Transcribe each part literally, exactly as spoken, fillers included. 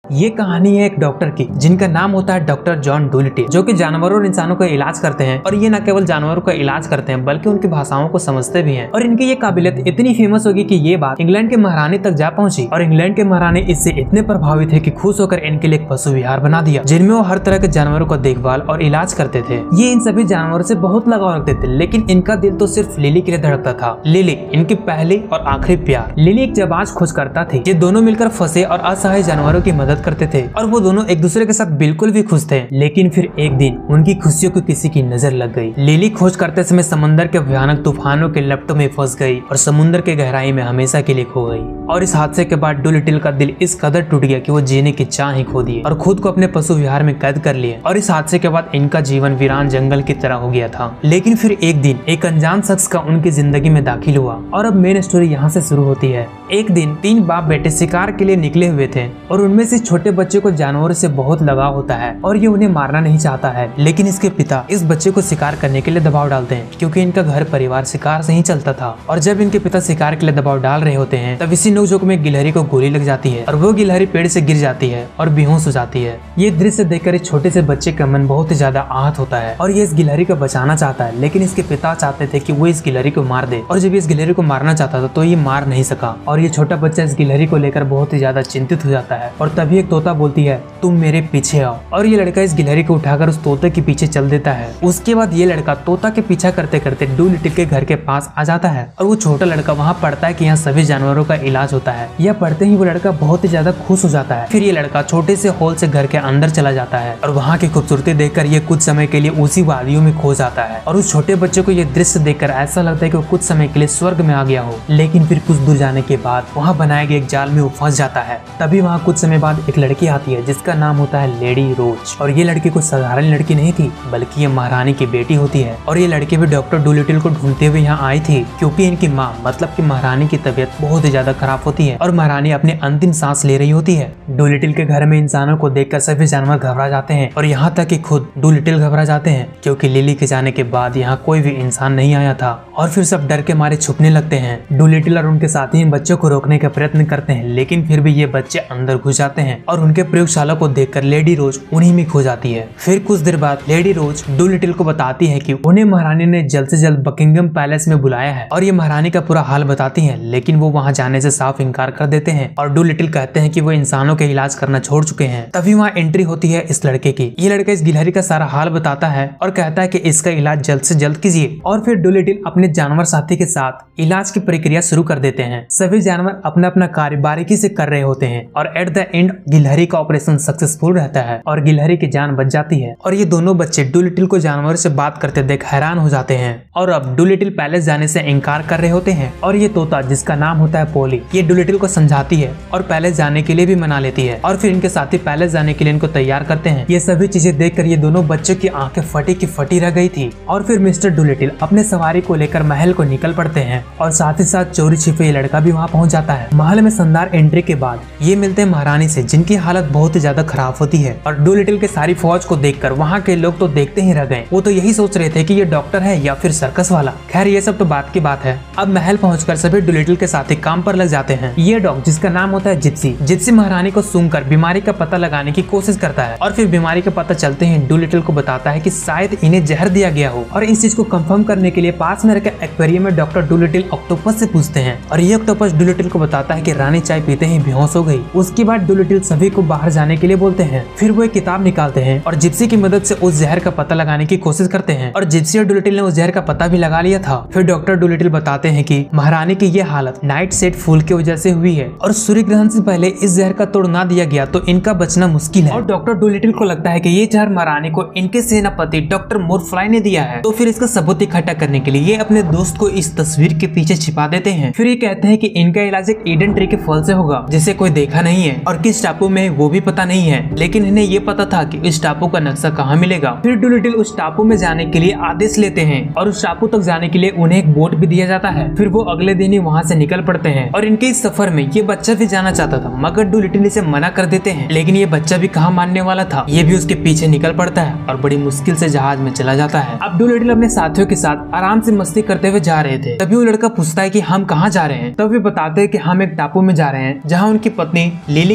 ये कहानी है एक डॉक्टर की जिनका नाम होता है डॉक्टर जॉन डूलिटिल, जो कि जानवरों और इंसानों का इलाज करते हैं। और ये न केवल जानवरों का इलाज करते हैं बल्कि उनकी भाषाओं को समझते भी हैं। और इनकी ये काबिलियत इतनी फेमस होगी कि ये बात इंग्लैंड के महारानी तक जा पहुंची और इंग्लैंड के महारानी इससे इतने प्रभावित है कि खुश होकर इनके लिए एक पशु विहार बना दिया, जिनमें वो हर तरह के जानवरों का देखभाल और इलाज करते थे। ये इन सभी जानवरों से बहुत लगाव रखते थे, लेकिन इनका दिल तो सिर्फ लिली के लिए धड़कता था। लिली इनकी पहली और आखिरी प्यार। लिली एक जाबाज खोजकर्ता थी। ये दोनों मिलकर फंसे और असहाय जानवरों की मदद करते थे और वो दोनों एक दूसरे के साथ बिल्कुल भी खुश थे। लेकिन फिर एक दिन उनकी खुशियों को किसी की नजर लग गई। लिली खोज करते समय समंदर के भयानक तूफानों के लपटों में फंस गई और समुद्र के गहराई में हमेशा के लिए खो गई। और इस हादसे के बाद डूलिटिल का दिल इस कदर टूट गया कि वो जीने की चाह ही खो दी और खुद को अपने पशु विहार में कैद कर लिए। और इस हादसे के बाद इनका जीवन वीरान जंगल की तरह हो गया था। लेकिन फिर एक दिन एक अनजान शख्स का उनकी जिंदगी में दाखिल हुआ और अब मेन स्टोरी यहाँ से शुरू होती है। एक दिन तीन बाप बेटे शिकार के लिए निकले हुए थे और उनमें से छोटे बच्चे को जानवरों से बहुत लगाव होता है और ये उन्हें मारना नहीं चाहता है। लेकिन इसके पिता इस बच्चे को शिकार करने के लिए दबाव डालते हैं, क्योंकि इनका घर परिवार शिकार से ही चलता था। और जब इनके पिता शिकार के लिए दबाव डाल रहे होते हैं तब इसी नोकझोंक में गिलहरी को गोली लग जाती है और वो गिलहरी पेड़ से गिर जाती है और बेहोश हो जाती है। ये दृश्य देखकर इस छोटे से बच्चे का मन बहुत ही ज्यादा आहत होता है और ये इस गिलहरी को बचाना चाहता है। लेकिन इसके पिता चाहते थे कि वो इस गिलहरी को मार दे, और जब इस गिलहरी को मारना चाहता था तो ये मार नहीं सका। और ये छोटा बच्चा इस गिलहरी को लेकर बहुत ही ज्यादा चिंतित हो जाता है। और तभी एक तोता बोलती है, तुम मेरे पीछे आओ। और ये लड़का इस गिलहरी को उठाकर उस तोते के पीछे चल देता है। उसके बाद ये लड़का तोता के पीछा करते करते डूलिटिल के घर के पास आ जाता है और वो छोटा लड़का वहाँ पढ़ता है कि यहाँ सभी जानवरों का इलाज होता है। यह पढ़ते ही वो लड़का बहुत ही ज्यादा खुश हो जाता है। फिर ये लड़का छोटे से हॉल से घर के अंदर चला जाता है और वहाँ की खूबसूरती देखकर ये कुछ समय के लिए उसी वादियों में खो जाता है। और उस छोटे बच्चे को ये दृश्य देखकर ऐसा लगता है कि वो कुछ समय के लिए स्वर्ग में आ गया हो। लेकिन फिर कुछ दूर जाने के बाद वहाँ बनाए गए एक जाल में वो फंस जाता है। तभी वहाँ कुछ समय बाद एक लड़की आती है जिसका नाम होता है लेडी रोज। और ये लड़की कोई साधारण लड़की नहीं थी, बल्कि ये महारानी की बेटी होती है। और ये लड़की भी डॉक्टर डूलिटिल को ढूंढते हुए यहाँ आई थी, क्योंकि इनकी माँ मतलब कि महारानी की तबीयत बहुत ही ज्यादा खराब होती है और महारानी अपनी अंतिम सांस ले रही होती है। डूलिटिल के घर में इंसानों को देखकर सभी जानवर घबरा जाते हैं और यहाँ तक कि खुद डूलिटिल घबरा जाते हैं, क्योंकि लिली के जाने के बाद यहाँ कोई भी इंसान नहीं आया था। और फिर सब डर के मारे छुपने लगते हैं। डूलिटिल और उनके साथी इन बच्चों को रोकने का प्रयत्न करते हैं, लेकिन फिर भी ये बच्चे अंदर घुस जाते हैं और उनके प्रयोगशाला को देखकर लेडी रोज उन्हीं में खो जाती है। फिर कुछ देर बाद लेडी रोज डूलिटिल को बताती है कि उन्हें महारानी ने जल्द से जल्द बकिंगम पैलेस में बुलाया है और ये महारानी का पूरा हाल बताती है। लेकिन वो वहाँ जाने से साफ इनकार कर देते हैं और डूलिटिल कहते हैं कि वो इंसानों के इलाज करना छोड़ चुके हैं। तभी वहाँ एंट्री होती है इस लड़के की। ये लड़का इस गिलहरी का सारा हाल बताता है और कहता है कि इसका इलाज जल्द से जल्द कीजिए। और फिर डूलिटिल अपने जानवर साथी के साथ इलाज की प्रक्रिया शुरू कर देते हैं। सभी जानवर अपना अपना कार्य बारीकी से कर रहे होते हैं और एट द एंड गिलहरी का ऑपरेशन सक्सेसफुल रहता है और गिलहरी की जान बच जाती है। और ये दोनों बच्चे डूलिटिल को जानवरों से बात करते देख हैरान हो जाते हैं और अब डूलिटिल पैलेस जाने से इनकार कर रहे होते हैं। और ये तोता जिसका नाम होता है पोली, ये डूलिटिल को समझाती है और पैलेस जाने के लिए भी मना लेती है। और फिर इनके साथी पैलेस जाने के लिए इनको तैयार करते हैं। ये सभी चीजें देखकर ये दोनों बच्चों की आंखें फटी की फटी रह गई थी। और फिर मिस्टर डूलिटिल अपने सवारी को लेकर महल को निकल पड़ते हैं और साथ ही साथ चोरी छिपे ये लड़का भी वहाँ पहुँच जाता है। महल में शानदार एंट्री के बाद ये मिलते हैं महारानी से, जिनकी हालत बहुत ही ज्यादा खराब होती है। और डूलिटिल के सारी फौज को देखकर वहाँ के लोग तो देखते ही रह गए। वो तो यही सोच रहे थे कि ये डॉक्टर है या फिर सर्कस वाला। खैर ये सब तो बात की बात है। अब महल पहुंचकर सभी डूलिटिल के साथी काम पर लग जाते हैं। ये डॉग जिसका नाम होता है जिप्सी, जिप्सी महारानी को सूंघकर बीमारी का पता लगाने की कोशिश करता है और फिर बीमारी का पता चलते ही डूलिटिल को बताता है कि शायद इन्हें जहर दिया गया हो। और इस चीज को कंफर्म करने के लिए पास में रखे एक्वेरियम में डॉक्टर डूलिटिल ऑक्टोपस से पूछते हैं और ये ऑक्टोपस डूलिटिल को बताता है कि रानी चाय पीते ही बेहोश हो गई। उसके बाद डूलिटिल सभी को बाहर जाने के लिए बोलते हैं। फिर वो एक किताब निकालते हैं और जिप्सी की मदद से उस जहर का पता लगाने की कोशिश करते हैं और जिप्सी और डूलिटिल ने उस जहर का पता भी लगा लिया था। फिर डॉक्टर डूलिटिल बताते हैं कि महारानी की ये हालत नाइट सेट फूल की वजह से हुई है और सूर्य ग्रहण से पहले इस जहर का तोड़ ना दिया गया तो इनका बचना मुश्किल है। और डॉक्टर डूलिटिल को लगता है कि ये जहर महारानी को इनके सेनापति डॉक्टर मोरफ्लाई ने दिया है। तो फिर इसका सबूत इकट्ठा करने के लिए ये अपने दोस्त को इस तस्वीर के पीछे छिपा देते हैं। फिर ये कहते हैं कि इनका इलाज एक ईडन ट्री के फल से होगा जिसे कोई देखा नहीं है और किस टापू में वो भी पता नहीं है, लेकिन इन्हें ये पता था कि इस टापू का नक्शा कहाँ मिलेगा। फिर डूलिटिल उस टापू में जाने के लिए आदेश लेते हैं और उस टापू तक जाने के लिए उन्हें एक बोट भी दिया जाता है। फिर वो अगले दिन ही वहाँ से निकल पड़ते हैं और इनके इस सफर में ये बच्चा भी जाना चाहता था, मगर डूलिटिल इसे मना कर देते हैं। लेकिन ये बच्चा भी कहाँ मानने वाला था, ये भी उसके पीछे निकल पड़ता है और बड़ी मुश्किल से जहाज में चला जाता है। अब डूलिटिल अपने साथियों के साथ आराम से मस्ती करते हुए जा रहे थे। तभी वो लड़का पूछता है कि हम कहाँ जा रहे हैं। तब वे बताते हैं कि हम एक टापू में जा रहे हैं जहाँ उनकी पत्नी लिली के पिता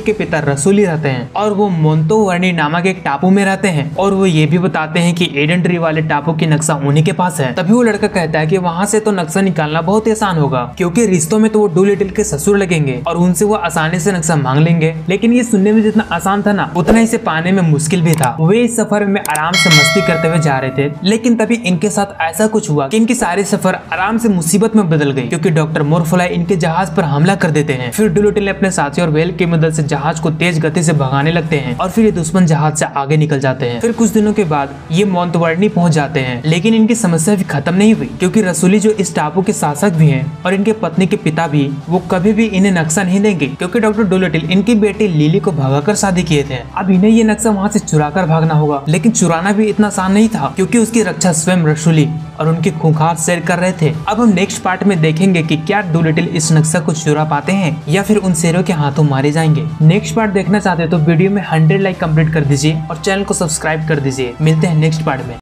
रसूली रहते हैं और वो मोंतोवर्नी नामक एक टापू में रहते हैं और वो ये भी बताते हैं कि एडन ट्री वाले टापू की नक्शा उन्हीं के पास है। तभी वो लड़का कहता है कि वहाँ से तो नक्शा निकालना बहुत ही आसान होगा क्योंकि रिश्तों में तो वो डूलिटिल के ससुर लगेंगे और उनसे वो आसानी से नक्शा मांग लेंगे। लेकिन ये सुनने में जितना आसान था ना उतना इसे पाने में मुश्किल भी था। वे इस सफर में आराम से मस्ती करते हुए जा रहे थे, लेकिन तभी इनके साथ ऐसा कुछ हुआ कि इनकी सारी सफर आराम से मुसीबत में बदल गई क्योंकि डॉक्टर मोरफोलाई इनके जहाज पर हमला कर देते हैं। फिर डूलिटिल अपने साथी और वेल की मदद से जहाज को तेज गति से भगाने लगते हैं और फिर ये दुश्मन जहाज से आगे निकल जाते हैं। फिर कुछ दिनों के बाद ये मोंतवर्नी पहुंच जाते हैं, लेकिन इनकी समस्या भी खत्म नहीं हुई क्योंकि रसूली जो इस टापू के शासक भी हैं और इनके पत्नी के पिता भी, वो कभी भी इन्हें नक्शा नहीं देंगे क्योंकि डॉक्टर डूलिटिल इनकी बेटी लिली को भगाकर शादी किए थे। अब इन्हें ये नक्शा वहाँ से चुराकर भागना होगा, लेकिन चुराना भी इतना आसान नहीं था क्योंकि उसकी रक्षा स्वयं रसूली और उनके खूंखार शेर कर रहे थे। अब हम नेक्स्ट पार्ट में देखेंगे कि क्या डूलिटिल इस नक्शा को चुरा पाते हैं या फिर उन शेरों के हाथों मारे जाएंगे। नेक्स्ट पार्ट देखना चाहते हैं तो वीडियो में हंड्रेड लाइक कंप्लीट कर दीजिए और चैनल को सब्सक्राइब कर दीजिए। मिलते हैं नेक्स्ट पार्ट में।